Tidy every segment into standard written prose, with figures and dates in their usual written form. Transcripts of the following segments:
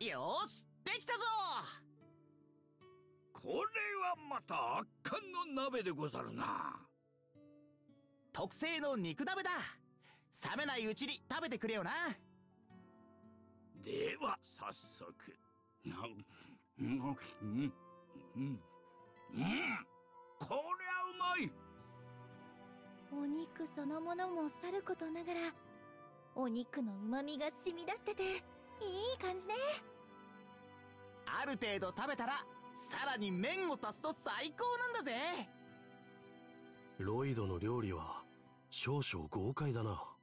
よーし、できたぞ。 これはまた圧巻の鍋でござるな。 特製の肉鍋だ。冷めないうちに食べてくれよな。 では早速。こりゃうまい。 お肉そのものもさることながら、お肉の旨味が染み出してていい感じね。 ある程度食べたらさらに麺を足すと最高なんだぜ。 ロイドの料理は少々豪快だな。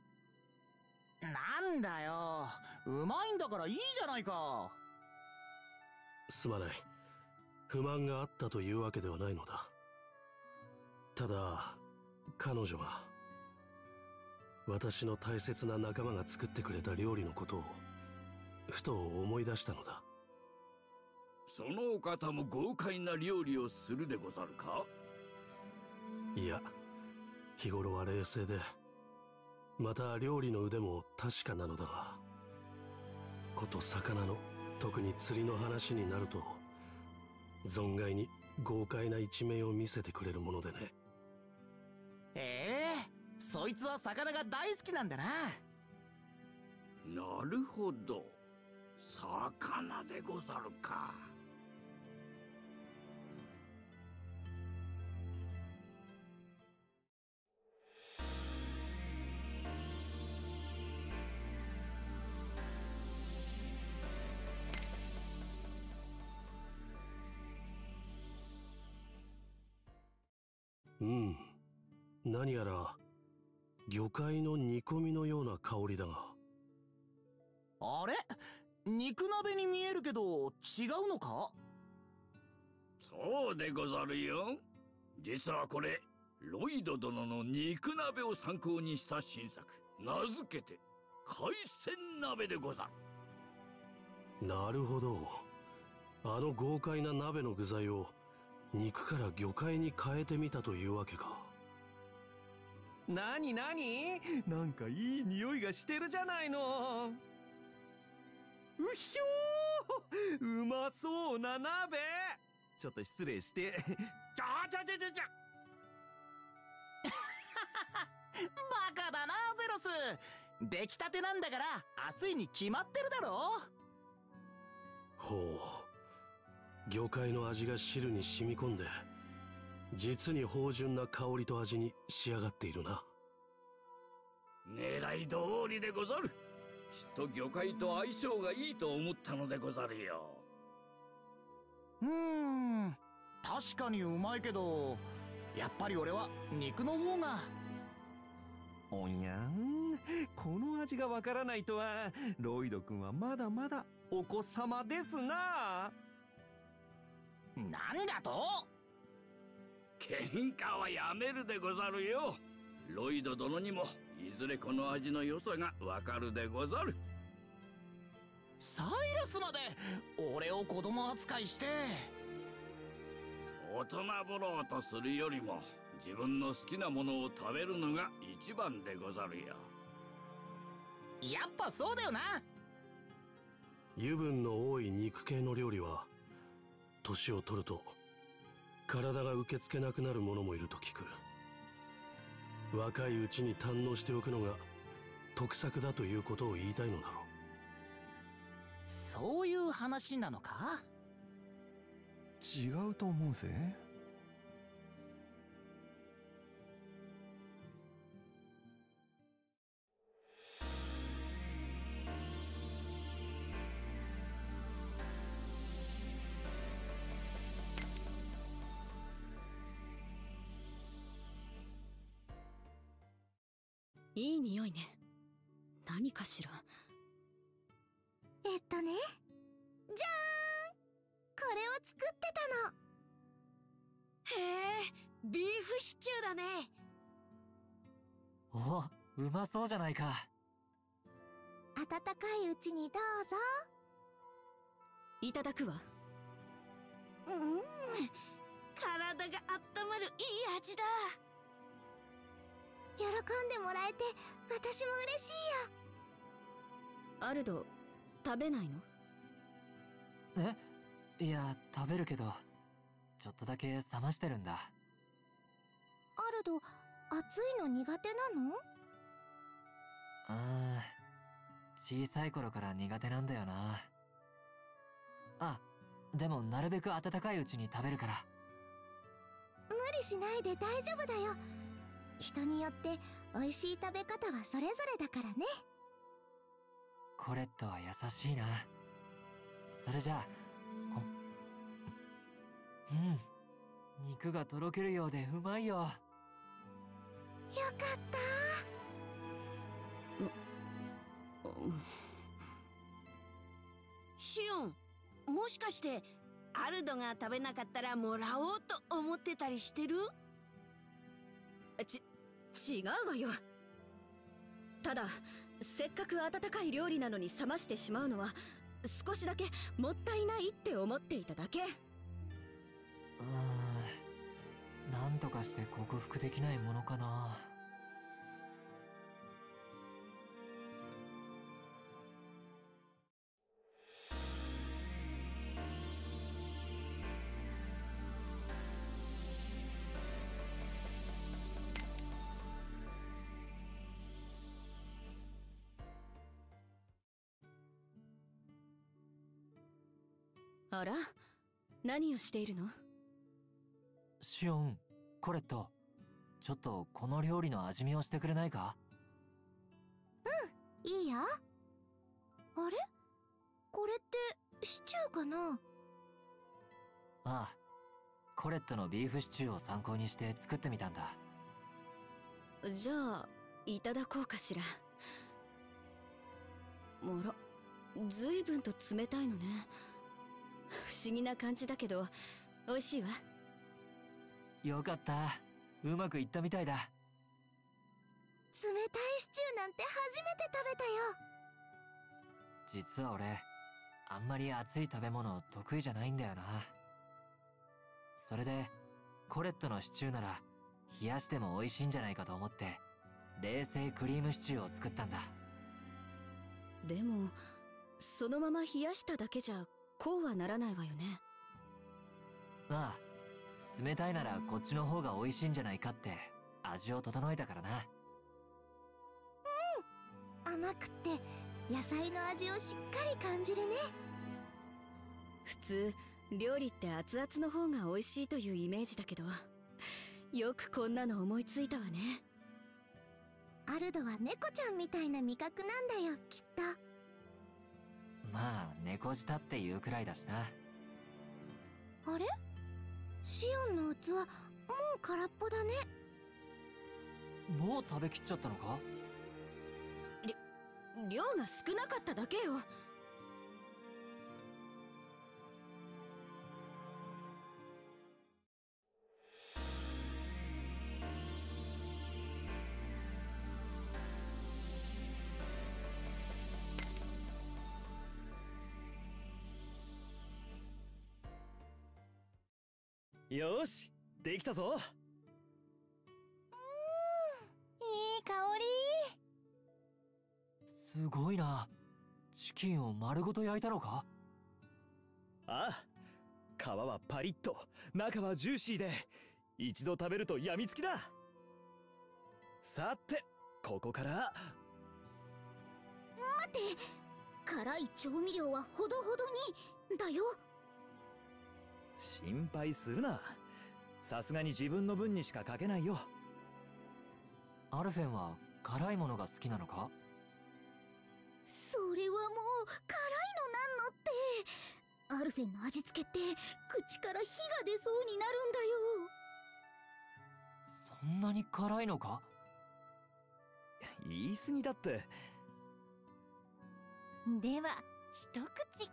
なんだよ、うまいんだからいいじゃないか。 すまない。不満があったというわけではないのだ。ただ彼女が、私の大切な仲間が作ってくれた料理のことをふと思い出したのだ。 そのお方も豪快な料理をするでござるか？ いや、日頃は冷静で、また料理の腕も確かなのだが、こと魚の、特に釣りの話になると存外に豪快な一面を見せてくれるものでね。 そいつは魚が大好きなんだな。 なるほど、魚でござるか。 何やら魚介の煮込みのような香りだが。 あれ、肉鍋に見えるけど違うのか？ そうでござるよ。実はこれロイド殿の肉鍋を参考にした新作、名付けて海鮮鍋でござる。 なるほど。あの豪快な鍋の具材を肉から魚介に変えてみたというわけか。 なになに、なんかいい匂いがしてるじゃないの。うひょー、うまそうな鍋。ちょっと失礼して。じゃバカだなゼロス。出来たてなんだから熱いに決まってるだろ。 ほう、魚介の味が汁に染み込んで実に芳醇な香りと味に仕上がっているな。 狙い通りでござる。きっと魚介と相性がいいと思ったのでござるよ。 確かにうまいけど、やっぱり俺は肉の方が。 おやん、この味がわからないとは、ロイド君はまだまだお子様ですな。 なんだと？ 喧嘩はやめるでござるよ。ロイド殿にもいずれこの味の良さがわかるでござる。 サイラスまで俺を子供扱いして。 大人ぶろうとするよりも自分の好きなものを食べるのが一番でござるよ。 やっぱそうだよな。 油分の多い肉系の料理は年を取ると体が受け付けなくなる者もいると聞く。若いうちに堪能しておくのが得策だということを言いたいのだろう。 そういう話なのか？ 違うと思うぜ。 いい匂いね。何かしら。 ね、じゃーん、これを作ってたの。 へえ、ビーフシチューだね。 お、うまそうじゃないか。 温かいうちにどうぞ。 いただくわ。体が温まるいい味だ。 喜んでもらえて私も嬉しいよ。 アルド、食べないの？ いや、食べるけど、ちょっとだけ冷ましてるんだ。 アルド、熱いの苦手なの？ 小さい頃から苦手なんだよな。あ、でもなるべく温かいうちに食べるから。 無理しないで大丈夫だよ。人によって美味しい食べ方はそれぞれだからね。 コレットは優しいな。それじゃあ、肉がとろけるようでうまいよ。 よかった。 シオン、もしかしてアルドが食べなかったらもらおうと思ってたりしてる？ 違うわよ。ただせっかく温かい料理なのに冷ましてしまうのは少しだけもったいないって思っていただけ。 なんとかして克服できないものかな。 あら、何をしているの？ シオン、コレット、ちょっとこの料理の味見をしてくれないか？ いいよ。あれ？これってシチューかな？ ああ、コレットのビーフシチューを参考にして作ってみたんだ。 じゃあいただこうかしら。あら、ずいぶんと冷たいのね。不思議な感じだけど美味しいわ。 よかった、うまくいったみたいだ。 冷たいシチューなんて初めて食べたよ。 実は俺、あんまり熱い食べ物得意じゃないんだよな。それでコレットのシチューなら冷やしても美味しいんじゃないかと思って冷製クリームシチューを作ったんだ。 でもそのまま冷やしただけじゃこうはならないわよね。 ああ、冷たいならこっちの方が美味しいんじゃないかって味を整えたからな。 甘くって野菜の味をしっかり感じるね。 普通料理って熱々の方が美味しいというイメージだけど、よくこんなの思いついたわね。 アルドは猫ちゃんみたいな味覚なんだよ、きっと。 まあ猫舌っていうくらいだしな。 あれ？シオンの器もう空っぽだね。 もう食べきっちゃったのか？ 量が少なかっただけよ。 よーし、できたぞ。 いい香り。 すごいな。チキンを丸ごと焼いたのか？ ああ、皮はパリッと中はジューシーで一度食べるとやみつきだ。さてここから。 待って、辛い調味料はほどほどにだよ。 心配するな、さすがに自分の分にしかかけないよ。 アルフェンは辛いものが好きなのか？ それはもう辛いのなんのって。アルフェンの味付けって口から火が出そうになるんだよ。 そんなに辛いのか？ 言い過ぎだって。 では一口。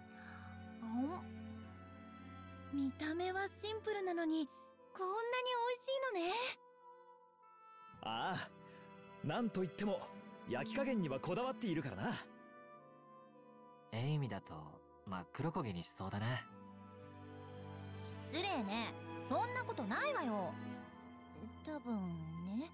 見た目はシンプルなのにこんなに美味しいのね。 ああ、なんといっても焼き加減にはこだわっているからな。 エイミだと真っ黒焦げにしそうだな。 失礼ね、そんなことないわよ。多分ね。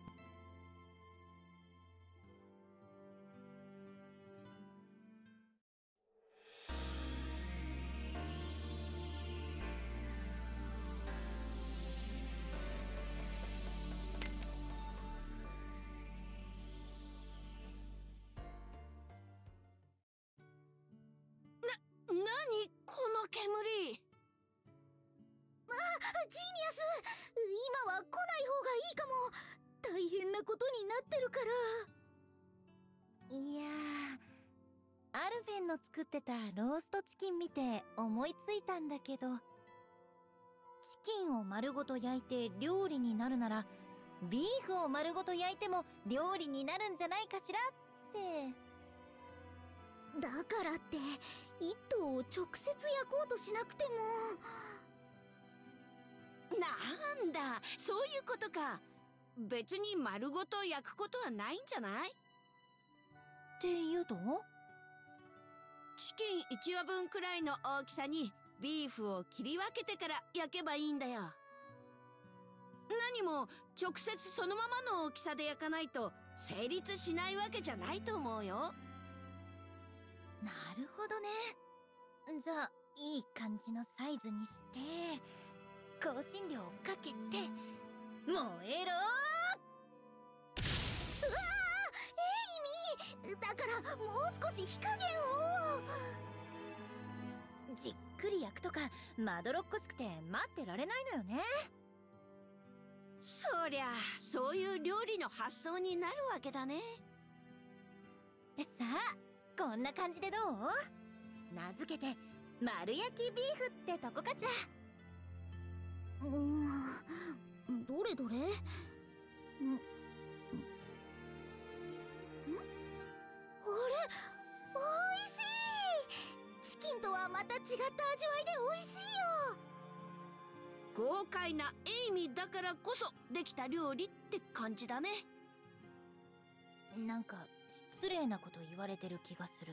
いかも。大変なことになってるから。 いやー、アルフェンの作ってたローストチキン見て思いついたんだけど、チキンを丸ごと焼いて料理になるならビーフを丸ごと焼いても料理になるんじゃないかしらって。 だからって一頭を直接焼こうとしなくても。 なんだ、そういうことか。別に丸ごと焼くことはないんじゃない？ っていうと？ チキン1羽分くらいの大きさにビーフを切り分けてから焼けばいいんだよ。何も直接そのままの大きさで焼かないと成立しないわけじゃないと思うよ。 なるほどね。じゃあいい感じのサイズにして香辛料をかけて燃えろー。 うわー、エイミー、だからもう少し火加減を。 じっくり焼くとかまどろっこしくて待ってられないのよね。 そりゃそういう料理の発想になるわけだね。 さあこんな感じでどう？名付けて丸焼きビーフってとこかしら。 どれどれ？あれ、おいしい。チキンとはまた違った味わいでおいしいよ。 豪快なエイミだからこそできた料理って感じだね。 なんか失礼なこと言われてる気がする。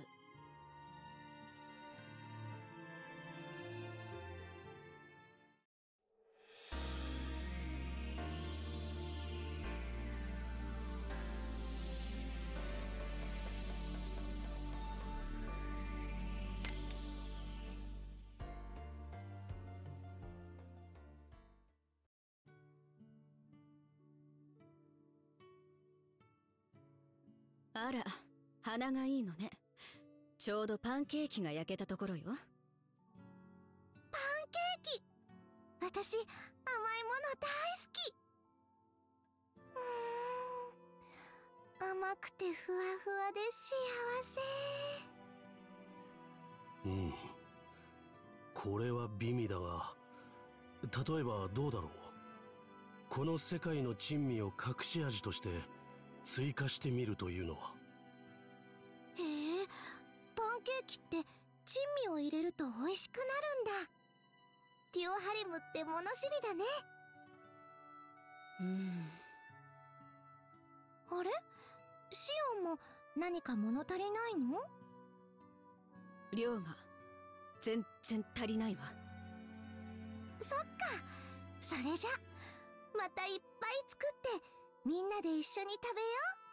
あら、鼻がいいのね。ちょうどパンケーキが焼けたところよ。 パンケーキ、私甘いもの大好き。甘くてふわふわで幸せ。 これは美味だが、例えばどうだろう。この世界の珍味を隠し味として追加してみるというのは。 へえ、パンケーキって珍味を入れると美味しくなるんだ。ティオハレムって物知りだね。あれ、シオンも何か物足りないの？ 量が全然足りないわ。 そっか、それじゃまたいっぱい作ってみんなで一緒に食べよう。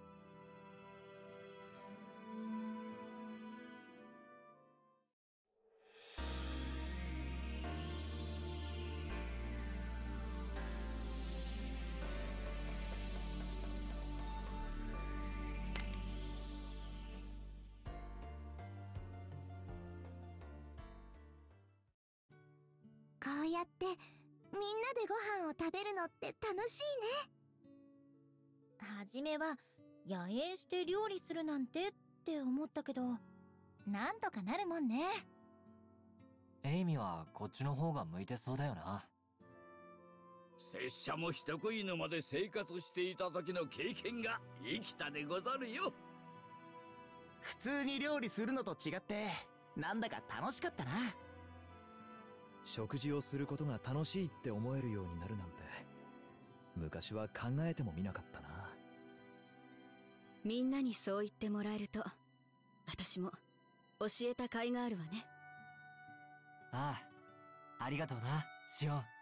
こうやってみんなでご飯を食べるのって楽しいね。 はじめは野営して料理するなんてって思ったけど、なんとかなるもんね。 エイミはこっちの方が向いてそうだよな。 拙者も人食い沼で生活していた時の経験が生きたでござるよ。 普通に料理するのと違ってなんだか楽しかったな。 食事をすることが楽しいって思えるようになるなんて昔は考えてもみなかったな。 みんなにそう言ってもらえると私も教えた甲斐があるわね。 ああ、ありがとうな、シオン。